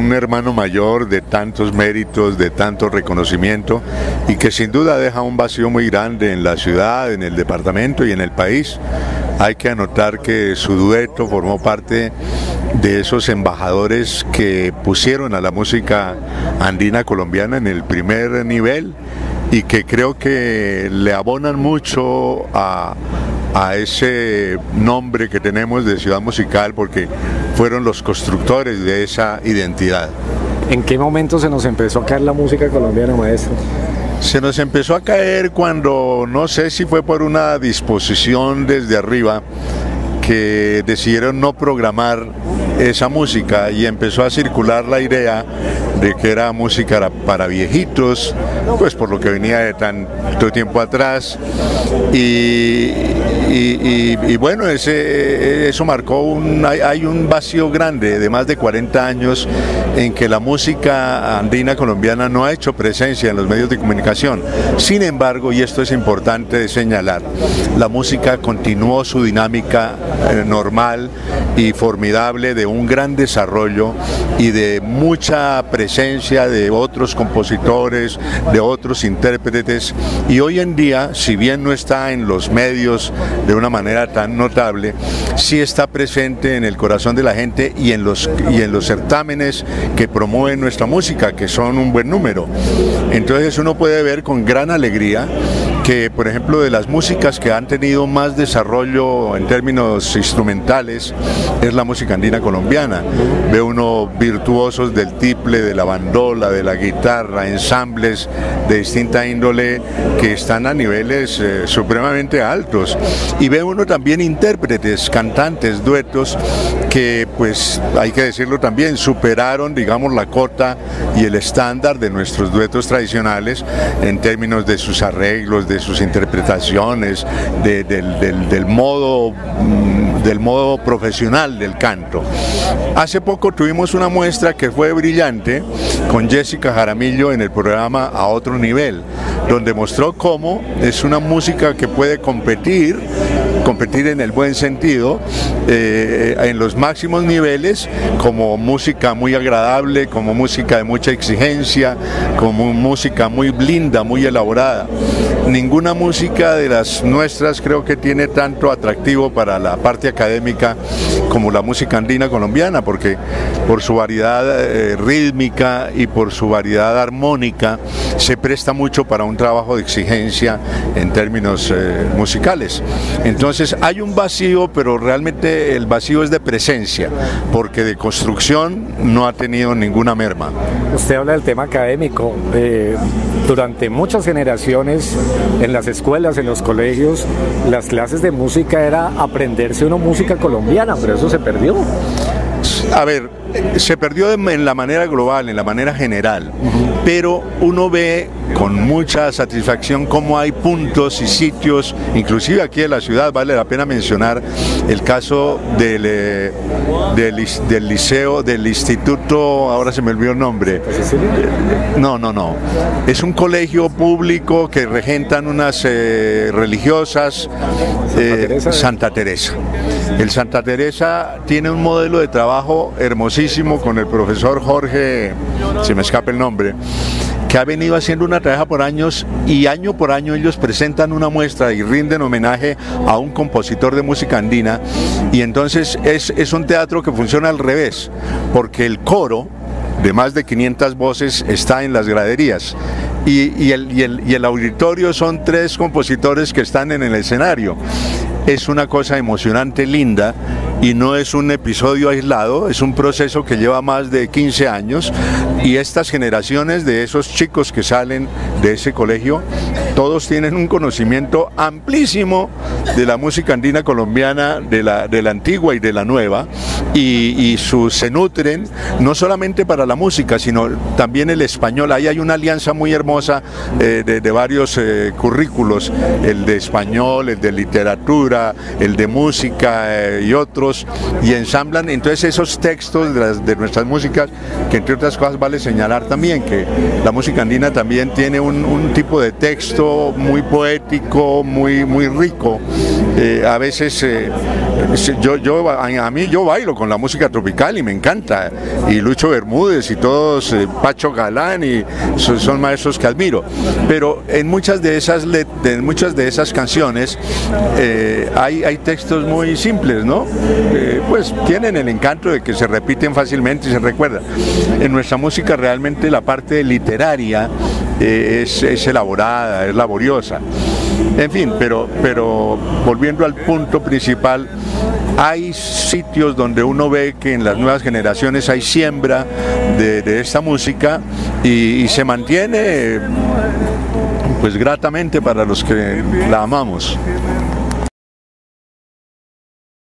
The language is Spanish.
un hermano mayor de tantos méritos, de tanto reconocimiento y que sin duda deja un vacío muy grande en la ciudad, en el departamento y en el país. Hay que anotar que su dueto formó parte de esos embajadores que pusieron a la música andina colombiana en el primer nivel y que creo que le abonan mucho a ese nombre que tenemos de ciudad musical, porque fueron los constructores de esa identidad. ¿En qué momento se nos empezó a caer la música colombiana, maestro? Se nos empezó a caer cuando, no sé si fue por una disposición desde arriba, que decidieron no programar esa música y empezó a circular la idea de que era música para viejitos, pues por lo que venía de tanto tiempo atrás y bueno, eso marcó hay un vacío grande de más de 40 años en que la música andina colombiana no ha hecho presencia en los medios de comunicación. Sin embargo, y esto es importante señalar, la música continuó su dinámica normal y formidable de un gran desarrollo y de mucha presencia de otros compositores, de otros intérpretes, y hoy en día, si bien no está en los medios de una manera tan notable, sí está presente en el corazón de la gente y en los certámenes que promueven nuestra música, que son un buen número. Entonces uno puede ver con gran alegría que, por ejemplo, de las músicas que han tenido más desarrollo en términos instrumentales es la música andina colombiana. Ve uno virtuosos del tiple, de la bandola, de la guitarra, ensambles de distinta índole que están a niveles supremamente altos, y ve uno también intérpretes, cantantes, duetos que, pues hay que decirlo también, superaron, digamos, la cota y el estándar de nuestros duetos tradicionales en términos de sus arreglos, de sus interpretaciones, del modo profesional del canto. Hace poco tuvimos una muestra que fue brillante con Jessica Jaramillo en el programa A Otro Nivel, donde mostró cómo es una música que puede competir en el buen sentido, en los máximos niveles, como música muy agradable, como música de mucha exigencia, como música muy blinda, muy elaborada. Ninguna música de las nuestras creo que tiene tanto atractivo para la parte académica como la música andina colombiana, porque por su variedad rítmica y por su variedad armónica se presta mucho para un trabajo de exigencia en términos musicales. Entonces hay un vacío, pero realmente el vacío es de presencia, porque de construcción no ha tenido ninguna merma. Usted habla del tema académico. Durante muchas generaciones en las escuelas, en los colegios, las clases de música era aprenderse una música colombiana, pero eso se perdió. A ver, se perdió en la manera global, en la manera general, pero uno ve con mucha satisfacción cómo hay puntos y sitios, inclusive aquí en la ciudad, vale la pena mencionar el caso del liceo, del instituto, ahora se me olvidó el nombre. No, es un colegio público que regentan unas religiosas, Santa Teresa. El Santa Teresa tiene un modelo de trabajo hermosísimo con el profesor Jorge, se me escapa el nombre, que ha venido haciendo una tarea por años, y año por año ellos presentan una muestra y rinden homenaje a un compositor de música andina, y entonces es un teatro que funciona al revés, porque el coro de más de 500 voces está en las graderías y el auditorio son 3 compositores que están en el escenario. Es una cosa emocionante, linda, y no es un episodio aislado, es un proceso que lleva más de 15 años, y estas generaciones de esos chicos que salen de ese colegio, todos tienen un conocimiento amplísimo de la música andina colombiana, de la antigua y de la nueva, y se nutren no solamente para la música, sino también el español. Ahí hay una alianza muy hermosa de varios currículos, el de español, el de literatura, el de música y otros otros y ensamblan entonces esos textos de nuestras músicas, que entre otras cosas vale señalar también que la música andina también tiene un tipo de texto muy poético, muy rico. A veces a mí yo bailo con la música tropical y me encanta, y Lucho Bermúdez y todos, Pacho Galán, y son maestros que admiro, pero en muchas de esas canciones hay textos muy simples, ¿no? Pues tienen el encanto de que se repiten fácilmente y se recuerdan. En nuestra música realmente la parte literaria es elaborada, es laboriosa. En fin, pero volviendo al punto principal, hay sitios donde uno ve que en las nuevas generaciones hay siembra de esta música y se mantiene pues gratamente para los que la amamos.